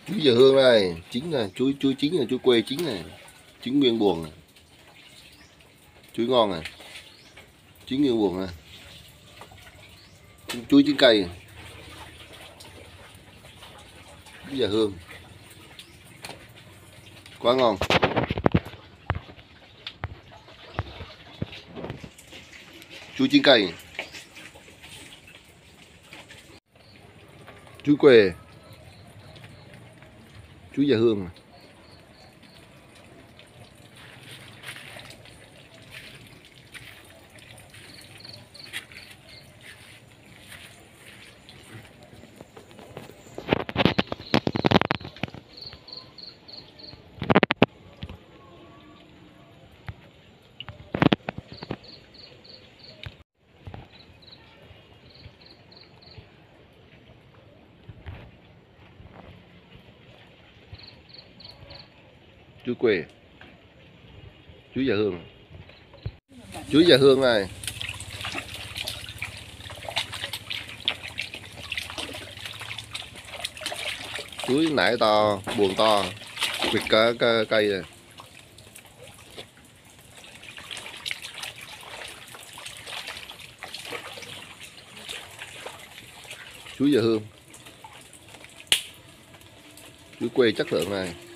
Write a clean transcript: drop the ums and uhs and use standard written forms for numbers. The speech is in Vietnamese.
Chuối giờ hương đây, chín này, chuối chín này, chuối quê chín này, chín nguyên buồng này. Chuối ngon này, chín nguyên buồng này. Chuối chín cây này. Chuối giờ hương quá ngon. Chuối chín cây này. Chuối quê, chuối giờ hương này. Chuối quê, chuối giờ hương, chuối giờ hương này. Chuối nải to, buồng to, quỵt cả cây này. Chuối giờ hương, chuối quê chất lượng này.